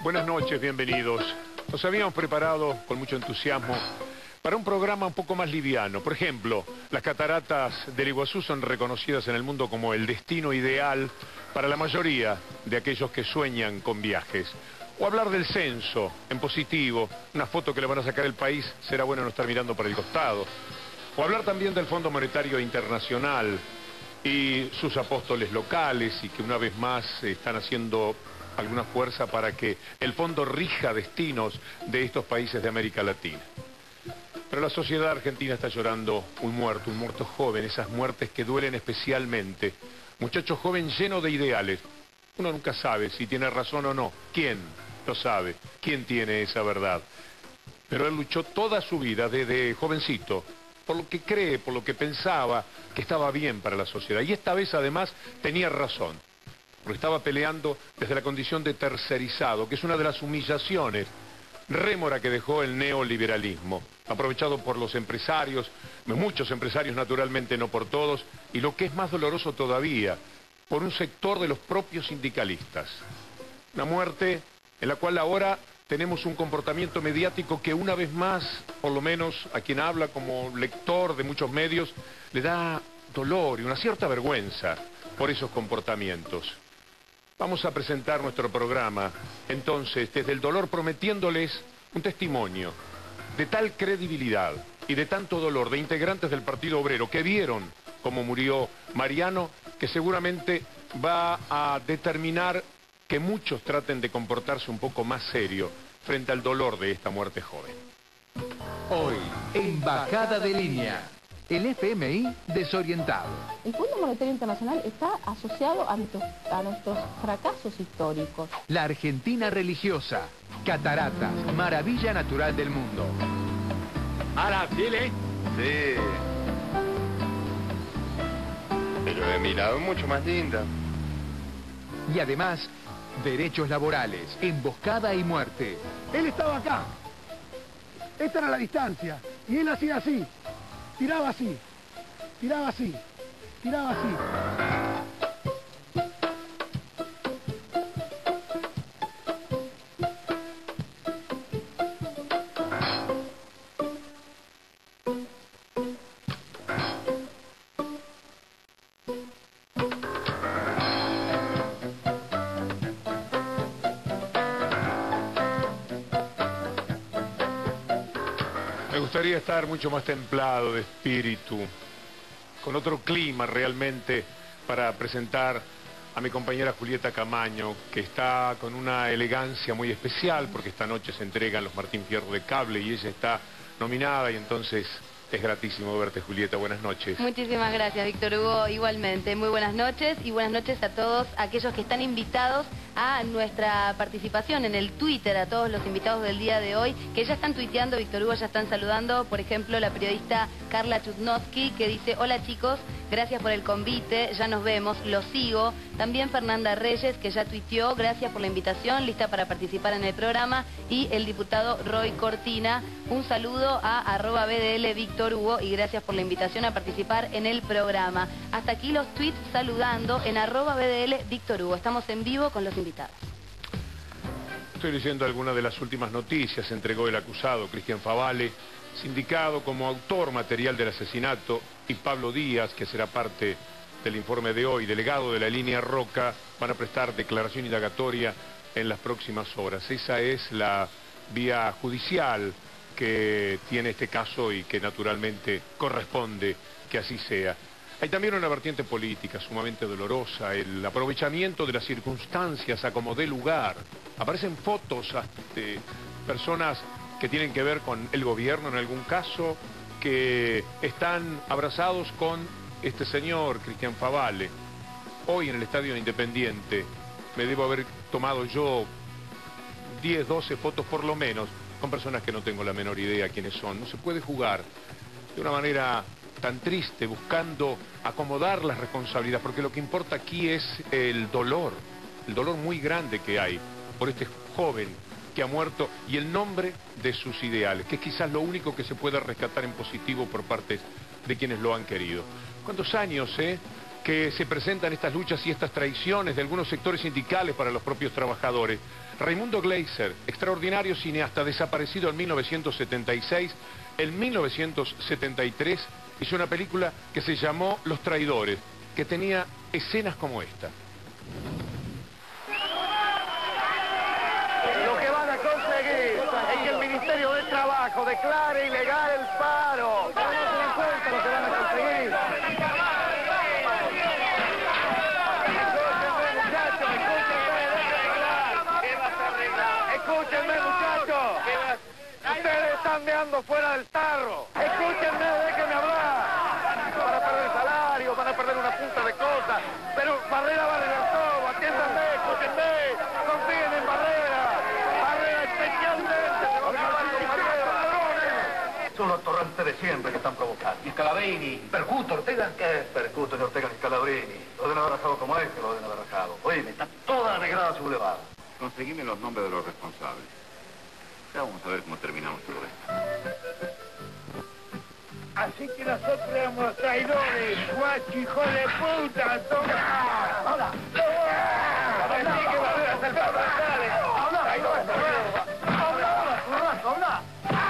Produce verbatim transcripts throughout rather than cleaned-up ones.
Buenas noches, bienvenidos. Nos habíamos preparado con mucho entusiasmo para un programa un poco más liviano. Por ejemplo, las cataratas del Iguazú son reconocidas en el mundo como el destino ideal para la mayoría de aquellos que sueñan con viajes. O hablar del censo, en positivo, una foto que le van a sacar el país, será bueno no estar mirando para el costado. O hablar también del Fondo Monetario Internacional y sus apóstoles locales, y que una vez más están haciendo alguna fuerza para que el fondo rija destinos de estos países de América Latina. Pero la sociedad argentina está llorando un muerto, un muerto joven, esas muertes que duelen especialmente. Muchacho joven lleno de ideales. Uno nunca sabe si tiene razón o no. ¿Quién lo sabe? ¿Quién tiene esa verdad? Pero él luchó toda su vida desde jovencito, por lo que cree, por lo que pensaba que estaba bien para la sociedad. Y esta vez además tenía razón, porque estaba peleando desde la condición de tercerizado, que es una de las humillaciones rémora que dejó el neoliberalismo, aprovechado por los empresarios, muchos empresarios naturalmente, no por todos, y lo que es más doloroso todavía, por un sector de los propios sindicalistas. Una muerte en la cual ahora tenemos un comportamiento mediático que una vez más, por lo menos a quien habla como lector de muchos medios, le da dolor y una cierta vergüenza por esos comportamientos. Vamos a presentar nuestro programa, entonces, desde el dolor, prometiéndoles un testimonio de tal credibilidad y de tanto dolor de integrantes del Partido Obrero que vieron cómo murió Mariano, que seguramente va a determinar que muchos traten de comportarse un poco más serio frente al dolor de esta muerte joven. Hoy, en Bajada de Línea, el F M I desorientado. El Fondo Monetario Internacional está asociado a nuestros, a nuestros fracasos históricos. La Argentina religiosa, cataratas, maravilla natural del mundo. ¿Ahora, Chile? Sí. Pero he mirado mucho más linda. Y además, derechos laborales, emboscada y muerte. Él estaba acá. Esta era la distancia. Y él hacía así. Tiraba así. Tiraba así. Tiraba así. Me gustaría estar mucho más templado de espíritu, con otro clima realmente, para presentar a mi compañera Julieta Camaño, que está con una elegancia muy especial, porque esta noche se entregan los Martín Fierro de Cable y ella está nominada, y entonces es gratísimo verte, Julieta. Buenas noches. Muchísimas gracias, Víctor Hugo. Igualmente, muy buenas noches y buenas noches a todos aquellos que están invitados a nuestra participación en el Twitter, a todos los invitados del día de hoy, que ya están tuiteando, Víctor Hugo, ya están saludando. Por ejemplo, la periodista Carla Chudnovsky, que dice: hola chicos, gracias por el convite, ya nos vemos, los sigo. También Fernanda Reyes, que ya tuiteó, gracias por la invitación, lista para participar en el programa. Y el diputado Roy Cortina, un saludo a arroba B D L Víctor Hugo y gracias por la invitación a participar en el programa. Hasta aquí los tweets saludando en arroba B D L Víctor Hugo. Estamos en vivo con los invitados. Estoy leyendo algunas de las últimas noticias. Se entregó el acusado, Cristian Favale, sindicado como autor material del asesinato, y Pablo Díaz, que será parte del informe de hoy, delegado de la línea Roca, van a prestar declaración indagatoria en las próximas horas. Esa es la vía judicial que tiene este caso y que naturalmente corresponde que así sea. Hay también una vertiente política sumamente dolorosa, el aprovechamiento de las circunstancias a como dé lugar. Aparecen fotos de personas que tienen que ver con el gobierno en algún caso, que están abrazados con este señor, Cristian Favale. Hoy en el Estadio Independiente me debo haber tomado yo diez, doce fotos por lo menos con personas que no tengo la menor idea quiénes son. No se puede jugar de una manera tan triste, buscando acomodar las responsabilidades, porque lo que importa aquí es el dolor, el dolor muy grande que hay por este joven que ha muerto y el nombre de sus ideales, que es quizás lo único que se puede rescatar en positivo por parte de quienes lo han querido. ¿Cuántos años, eh? que se presentan estas luchas y estas traiciones de algunos sectores sindicales para los propios trabajadores. Raimundo Gleiser, extraordinario cineasta, desaparecido en mil novecientos setenta y seis, en mil novecientos setenta y tres hizo una película que se llamó Los Traidores, que tenía escenas como esta. Lo que van a conseguir es que el Ministerio del Trabajo declare ilegal el paro. No se dan cuenta lo que van a conseguir. Escúchenme, muchachos. Ustedes están meando fuera del tarro. Escúchenme, déjenme hablar. Van a perder salario, van a perder una punta de cosas. Pero Barrera va a arreglar todo. Atiéndanme, escúchenme. Confíen en Barrera. Barrera especialmente se va a acabar con Barrera. ¡Ladrones! Son los torrentes de siempre que están provocando. Y Scalabrini, Percuto, Ortega. ¿Qué es Percuto, ni Ortega, ni Scalabrini? Lo deben haber rajado como este, lo deben haber rajado. Oye, está toda arreglada su bulevar. Conseguime los nombres de los responsables. Ya vamos a ver cómo terminamos todo esto. Así que nosotros éramos traidores, guacho, hijo de puta, toma. ¡Hola! Así que Barrera es el González. ¡Habla! ¡Traidores! ¡Habla! ¡Habla! ¡Habla!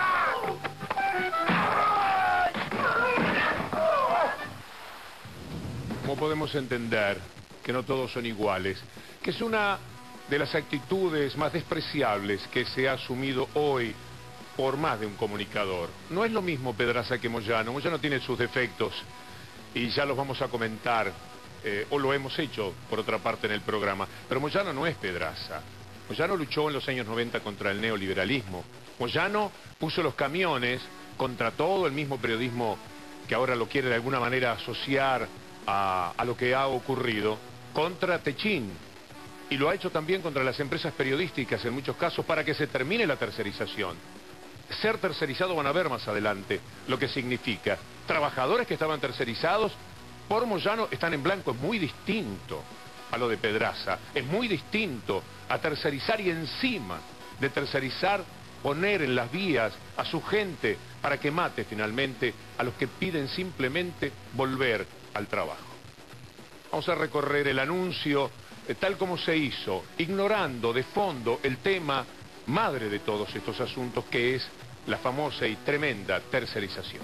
¿Cómo podemos entender que no todos son iguales? Que es una de las actitudes más despreciables que se ha asumido hoy por más de un comunicador. No es lo mismo Pedraza que Moyano. Moyano tiene sus defectos y ya los vamos a comentar, eh, o lo hemos hecho por otra parte en el programa. Pero Moyano no es Pedraza. Moyano luchó en los años noventa contra el neoliberalismo. Moyano puso los camiones contra todo el mismo periodismo que ahora lo quiere de alguna manera asociar a, a lo que ha ocurrido, contra Techín. Y lo ha hecho también contra las empresas periodísticas en muchos casos para que se termine la tercerización. Ser tercerizado van a ver más adelante lo que significa. Trabajadores que estaban tercerizados por Moyano están en blanco. Es muy distinto a lo de Pedraza. Es muy distinto a tercerizar y encima de tercerizar poner en las vías a su gente para que mate finalmente a los que piden simplemente volver al trabajo. Vamos a recorrer el anuncio tal como se hizo, ignorando de fondo el tema madre de todos estos asuntos, que es la famosa y tremenda tercerización.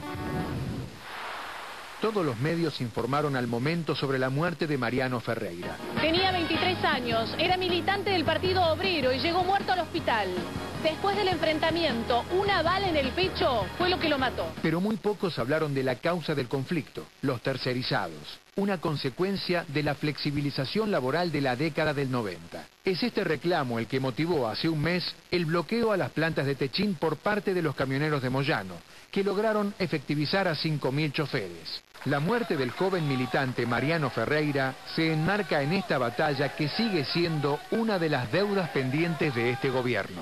Todos los medios informaron al momento sobre la muerte de Mariano Ferreira. Tenía veintitrés años, era militante del Partido Obrero y llegó muerto al hospital. Después del enfrentamiento, una bala en el pecho fue lo que lo mató. Pero muy pocos hablaron de la causa del conflicto, los tercerizados, una consecuencia de la flexibilización laboral de la década del noventa. Es este reclamo el que motivó hace un mes el bloqueo a las plantas de Techín por parte de los camioneros de Moyano, que lograron efectivizar a cinco mil choferes. La muerte del joven militante Mariano Ferreira se enmarca en esta batalla que sigue siendo una de las deudas pendientes de este gobierno.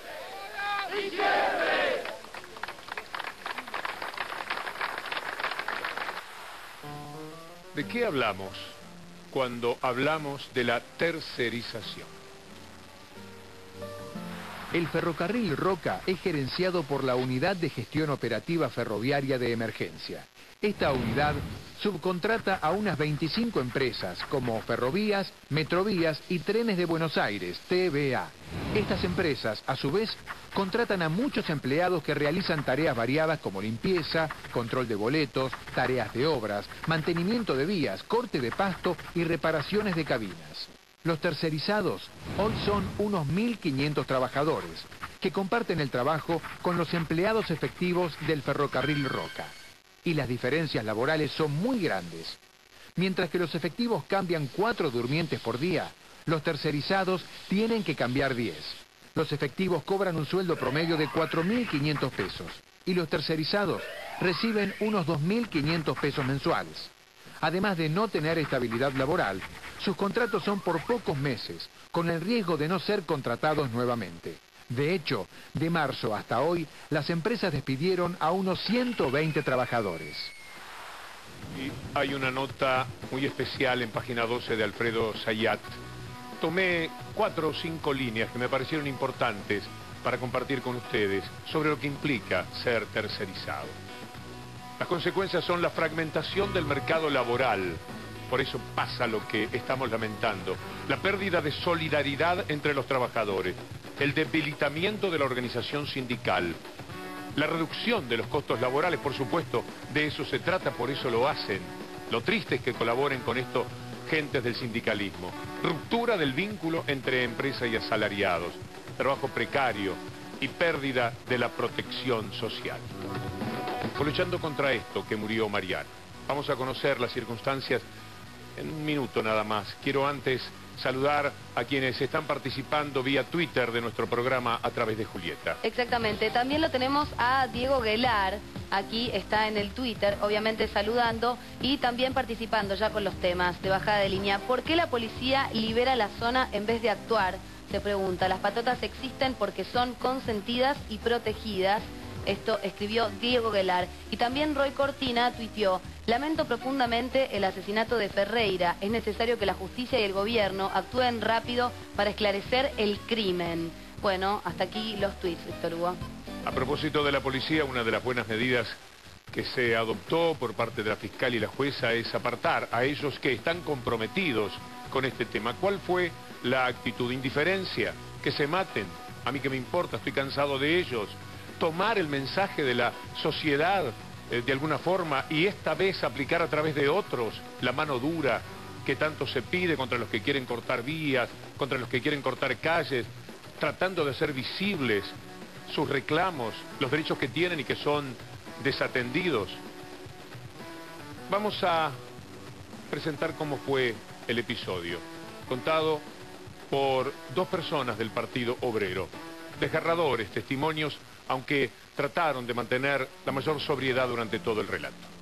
¿De qué hablamos cuando hablamos de la tercerización? El ferrocarril Roca es gerenciado por la Unidad de Gestión Operativa Ferroviaria de Emergencia. Esta unidad subcontrata a unas veinticinco empresas como Ferrovías, Metrovías y Trenes de Buenos Aires, T V A. Estas empresas, a su vez, contratan a muchos empleados que realizan tareas variadas como limpieza, control de boletos, tareas de obras, mantenimiento de vías, corte de pasto y reparaciones de cabinas. Los tercerizados hoy son unos mil quinientos trabajadores que comparten el trabajo con los empleados efectivos del ferrocarril Roca. Y las diferencias laborales son muy grandes. Mientras que los efectivos cambian cuatro durmientes por día, los tercerizados tienen que cambiar diez. Los efectivos cobran un sueldo promedio de cuatro mil quinientos pesos y los tercerizados reciben unos dos mil quinientos pesos mensuales. Además de no tener estabilidad laboral, sus contratos son por pocos meses, con el riesgo de no ser contratados nuevamente. De hecho, de marzo hasta hoy, las empresas despidieron a unos ciento veinte trabajadores. Y hay una nota muy especial en página doce de Alfredo Zayat. Tomé cuatro o cinco líneas que me parecieron importantes para compartir con ustedes sobre lo que implica ser tercerizado. Las consecuencias son la fragmentación del mercado laboral, por eso pasa lo que estamos lamentando. La pérdida de solidaridad entre los trabajadores, el debilitamiento de la organización sindical, la reducción de los costos laborales, por supuesto, de eso se trata, por eso lo hacen. Lo triste es que colaboren con esto gentes del sindicalismo. Ruptura del vínculo entre empresa y asalariados, trabajo precario y pérdida de la protección social. Fue luchando contra esto que murió Mariano. Vamos a conocer las circunstancias en un minuto nada más. Quiero antes saludar a quienes están participando vía Twitter de nuestro programa a través de Julieta. Exactamente. También lo tenemos a Diego Guelar. Aquí está en el Twitter, obviamente saludando y también participando ya con los temas de bajada de línea. ¿Por qué la policía libera la zona en vez de actuar? Se pregunta. Las patotas existen porque son consentidas y protegidas. Esto escribió Diego Guelar. Y también Roy Cortina tuiteó: lamento profundamente el asesinato de Ferreira. Es necesario que la justicia y el gobierno actúen rápido para esclarecer el crimen. Bueno, hasta aquí los tweets, Víctor Hugo. A propósito de la policía, una de las buenas medidas que se adoptó por parte de la fiscal y la jueza es apartar a ellos que están comprometidos con este tema. ¿Cuál fue la actitud? ¿Indiferencia? ¿Que se maten? A mí que me importa, estoy cansado de ellos. Tomar el mensaje de la sociedad eh, de alguna forma y esta vez aplicar a través de otros la mano dura que tanto se pide contra los que quieren cortar vías, contra los que quieren cortar calles, tratando de hacer visibles sus reclamos, los derechos que tienen y que son desatendidos. Vamos a presentar cómo fue el episodio, contado por dos personas del Partido Obrero. Desgarradores testimonios, aunque trataron de mantener la mayor sobriedad durante todo el relato.